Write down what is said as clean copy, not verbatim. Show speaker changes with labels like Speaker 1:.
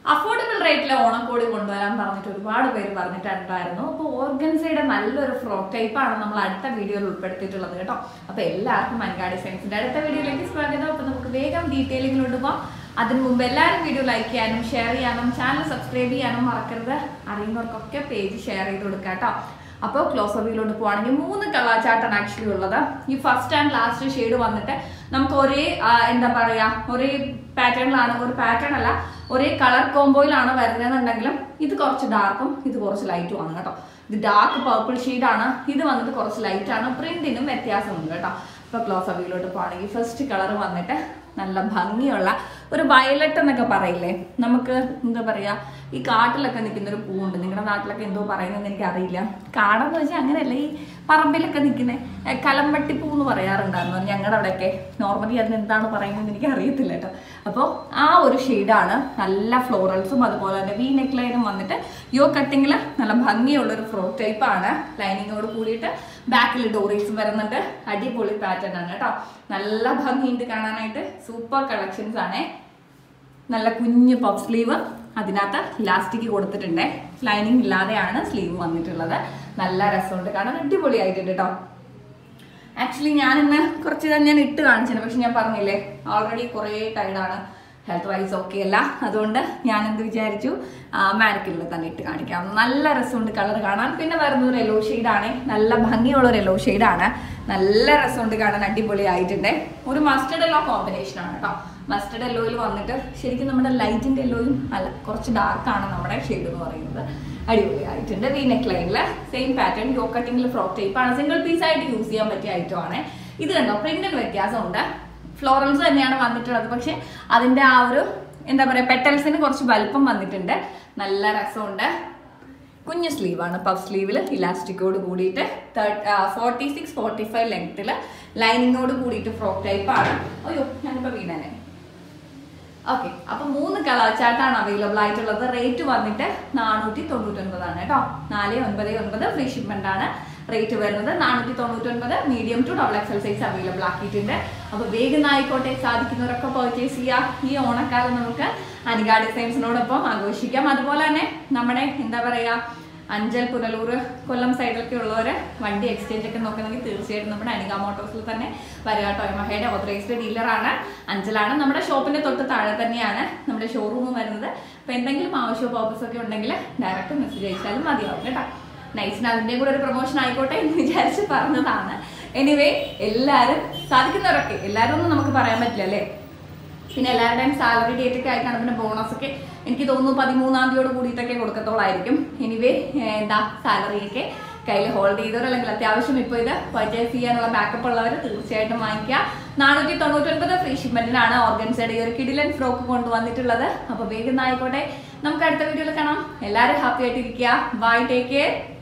Speaker 1: Affordable റേറ്റിലെ ഓണക്കോടി കൊണ്ടുവരാൻ പറഞ്ഞിട്ട് ഒരുപാട് പേര് പറഞ്ഞിട്ടുണ്ടായിരുന്നു. അപ്പോൾ ഓർഗൻസയുടെ നല്ലൊരു ഫ്രോക്ക് ടൈപ്പാണ് നമ്മൾ അടുത്ത വീഡിയോയിൽ ഉൾപ്പെടുത്തിയിട്ടുള്ളത് കേട്ടോ. അപ്പോൾ എല്ലാവർക്കും അനിക ഡിസൈൻസിന്റെ അടുത്ത വീഡിയോയിലേക്ക് സ്വാഗതം. അപ്പോൾ നമുക്ക് വേഗം ഡീറ്റെയിലിങ്ങിലോട്ട് പോകാം. അതിനു മുമ്പ് എല്ലാവരും വീഡിയോ ലൈക്ക് ചെയ്യാനും ഷെയർ ചെയ്യാനും ചാനൽ സബ്സ്ക്രൈബ് ചെയ്യാനും മറക്കരുത്. അറിയുന്നവർക്കൊക്കെ പേജ് ഷെയർ ചെയ്ത് കൊടുക്കുക കേട്ടോ. അപ്പോൾ ക്ലോസ് റിവ്യൂലോട്ട് പോവാണെങ്കിൽ 3 കളർ ചാർട്ടാണ് ആക്ച്വലി ഉള്ളത്. ഈ ഫസ്റ്റ് ആൻഡ് ലാസ്റ്റ് ഷെയ്ഡ് വന്നിട്ട് നമുക്ക് ഒരേ എന്താ പറയാ ഒരേ പാറ്റേണിലാണ്, ഒരു പാറ്റേൺ അല്ല ഒരേ കളർ കോംബോയിലാണ് വരുന്നതെന്നുണ്ടെങ്കിലും ഇത് കുറച്ച് ഡാർക്കും ഇത് കുറച്ച് ലൈറ്റും ആണ് കേട്ടോ. ഇത് ഡാർക്ക് പർപ്പിൾ ഷെയ്ഡാണ്, ഇത് വന്നിട്ട് കുറച്ച് ലൈറ്റാണ്. പ്രിന്റിനും വ്യത്യാസമുണ്ട് കേട്ടോ. ഇപ്പോൾ ക്ലോസ് റിവ്യൂലോട്ട് പോവാണെങ്കിൽ ഫസ്റ്റ് കളർ വന്നിട്ട് നല്ല ഭംഗിയുള്ള ഒരു വയലറ്റ് എന്നൊക്കെ പറയില്ലേ, നമുക്ക് എന്താ പറയാ ഈ കാട്ടിലൊക്കെ നിൽക്കുന്ന ഒരു പൂവുണ്ട്, നിങ്ങളുടെ നാട്ടിലൊക്കെ എന്തോ പറയുന്നതെന്ന് എനിക്കറിയില്ല. കാടെന്ന് വെച്ചാൽ അങ്ങനെയല്ല, ഈ പറമ്പിലൊക്കെ നിൽക്കുന്ന കലമ്പട്ടിപ്പൂ എന്ന് പറയാറുണ്ടായിരുന്നു ഞങ്ങളുടെ അവിടെയൊക്കെ. നോർമലി അതിന് എന്താണ് പറയുന്നത് എനിക്ക് അറിയത്തില്ല കേട്ടോ. അപ്പോൾ ആ ഒരു ഷെയ്ഡാണ്. നല്ല ഫ്ലോറൽസും അതുപോലെ തന്നെ വി നെക്ക് ലൈനും വന്നിട്ട് യോ കട്ടിങ്ങിൽ നല്ല ഭംഗിയുള്ളൊരു ഫ്രോക്ക് ടൈപ്പാണ്. ലൈനിങ്ങോട് കൂടിയിട്ട് ബാക്കിൽ ഡോറീസും വരുന്നുണ്ട്. അടിപൊളി പാറ്റേൺ ആണ് കേട്ടോ. നല്ല ഭംഗിയുണ്ട് കാണാനായിട്ട്. സൂപ്പർ കളക്ഷൻസ് ആണ്. നല്ല കുഞ്ഞ് പഫ് സ്ലീവ്, അതിനകത്ത് ഇലാസ്റ്റിക് കൊടുത്തിട്ടുണ്ട്. ലൈനിങ് ഇല്ലാതെയാണ് സ്ലീവ് വന്നിട്ടുള്ളത്. നല്ല രസമുണ്ട് കാണാൻ, അടിപൊളിയായിട്ടുണ്ട് കേട്ടോ. ആക്ച്വലി ഞാൻ ഇന്ന് കുറച്ച് ഞാൻ ഇട്ട് കാണിച്ചിട്ടുണ്ട്, പക്ഷെ ഞാൻ പറഞ്ഞില്ലേ ഓൾറെഡി കുറേ ടൈഡാണ്, ഹെൽത്ത് വൈസ് ഓക്കെ അല്ല. അതുകൊണ്ട് ഞാൻ എന്ത് വിചാരിച്ചു മാനിക്കിളിൽ തന്നെ ഇട്ട് കാണിക്കാം. നല്ല രസമുണ്ട് കളർ കാണാൻ. പിന്നെ വരുന്നത് ഒരു യെല്ലോ ഷെയ്ഡാണ്, നല്ല ഭംഗിയുള്ള ഒരു യെല്ലോ ഷെയ്ഡാണ്. നല്ല രസമുണ്ട് കാണാൻ, അടിപൊളിയായിട്ടുണ്ട്. ഒരു മസ്റ്റർഡ് യെല്ലോ കോമ്പിനേഷൻ ആണ് കേട്ടോ. മസ്റ്റർഡ് യെല്ലോയിൽ വന്നിട്ട് ശരിക്കും നമ്മുടെ ലൈറ്റിന്റെ യെല്ലോയും അല്ല, കുറച്ച് ഡാർക്കാണ് നമ്മുടെ ഷെയ്ഡ് എന്ന് പറയുന്നത്. അടിപൊളിയായിട്ടുണ്ട്. വി നെക്ക് ലൈനിൽ സെയിം പാറ്റേൺ യോ കട്ടിങ്ങിൽ ഫ്രോക്ക് ടൈപ്പാണ്. സിംഗിൾ പീസ് ആയിട്ട് യൂസ് ചെയ്യാൻ പറ്റിയ ഐറ്റമാണ്. ഇത് കണ്ടോ, പ്രിന്റിന് വ്യത്യാസമുണ്ട്. ഫ്ലോറൽസ് തന്നെയാണ് വന്നിട്ടുള്ളത്, പക്ഷെ അതിന്റെ ആ ഒരു എന്താ പറയാ പെറ്റൽസിന് കുറച്ച് വലുപ്പം വന്നിട്ടുണ്ട്. നല്ല രസമുണ്ട്. കുഞ്ഞു സ്ലീവാണ്, പഫ് സ്ലീവിൽ ഇലാസ്റ്റിക്കോട് കൂടിയിട്ട് 46-45 ലെങ്ത്തിൽ ലൈനിങ്ങോട് കൂടിയിട്ട് ഫ്രോക്ക് ടൈപ്പാണ്. അയ്യോ ഞാനിപ്പോ വീണനെ. ഓക്കെ, അപ്പൊ 3 കളർ ചാർട്ടാണ് അവൈലബിൾ ആയിട്ടുള്ളത്. റേറ്റ് വന്നിട്ട് 499 ആണ് കേട്ടോ. 499 ഫ്രീ ഷിപ്മെന്റ് ആണ് റേറ്റ് വരുന്നത്. 499 medium to XXL size available ആക്കിയിട്ടുണ്ട്. അപ്പൊ വേഗം ആയിക്കോട്ടെ, സാധിക്കുന്നവരൊക്കെ പർച്ചേസ് ചെയ്യാം. ഈ ഓണക്കാലം നമുക്ക് അനിക ഡിസൈൻസിനോടൊപ്പം ആഘോഷിക്കാം. അതുപോലെ തന്നെ നമ്മുടെ എന്താ പറയാ അഞ്ചൽ, പുനലൂർ, കൊല്ലം സൈഡിലൊക്കെ ഉള്ളവര് വണ്ടി എക്സ്ചേഞ്ച് ഒക്കെ നോക്കുന്നെങ്കിൽ തീർച്ചയായിട്ടും നമ്മുടെ അനിക മോട്ടോഴ്സിൽ തന്നെ വരിക. യമഹയുടെ ഓതറൈസ്ഡ് ഡീലറാണ്, അഞ്ചലാണ്. നമ്മുടെ ഷോപ്പിന്റെ തൊട്ട് താഴെ തന്നെയാണ് നമ്മുടെ ഷോറൂം വരുന്നത്. അപ്പൊ എന്തെങ്കിലും ആവശ്യമോ പർപ്പസ് ഒക്കെ ഉണ്ടെങ്കിൽ ഡയറക്റ്റ് മെസ്സേജ് അയച്ചാലും മതിയാവും കേട്ടോ. നൈസിന് അതിന്റെ കൂടെ ഒരു പ്രൊമോഷൻ ആയിക്കോട്ടെ എന്ന് വിചാരിച്ച് പറഞ്ഞതാണ്. എനിവേ എല്ലാവരും സാധിക്കുന്നവരൊക്കെ, എല്ലാവരും ഒന്നും നമുക്ക് പറയാൻ പറ്റില്ല അല്ലേ. പിന്നെ എല്ലാവരുടെയും സാലറി ഡേറ്റ് ഒക്കെ ആയിട്ടാണ്. പിന്നെ ബോണസ് ഒക്കെ എനിക്ക് തോന്നുന്നു 13-ാം തീയതിയോട് കൂടിയിട്ടൊക്കെ കൊടുക്കത്തോളായിരിക്കും. എനിവേ എന്താ സാലറി ഒക്കെ കയ്യിൽ ഹോൾഡ് ചെയ്തവർ അല്ലെങ്കിൽ അത്യാവശ്യം ഇപ്പോൾ ഇത് പർച്ചേസ് ചെയ്യാനുള്ള ബാക്കപ്പ് ഉള്ളവർ തീർച്ചയായിട്ടും വാങ്ങിക്കുക. 499 ഫ്രീ ഷിപ്മെന്റിനാണ് ഓർഗൻസയുടെ ഈ ഒരു കിഡിലൻ ഫ്രോക്ക് കൊണ്ടുവന്നിട്ടുള്ളത്. അപ്പോൾ വേഗം ആയിക്കോട്ടെ, നമുക്ക് അടുത്ത വീഡിയോയിൽ കാണാം. എല്ലാവരും ഹാപ്പി ആയിട്ടിരിക്കുക. Bye, take care.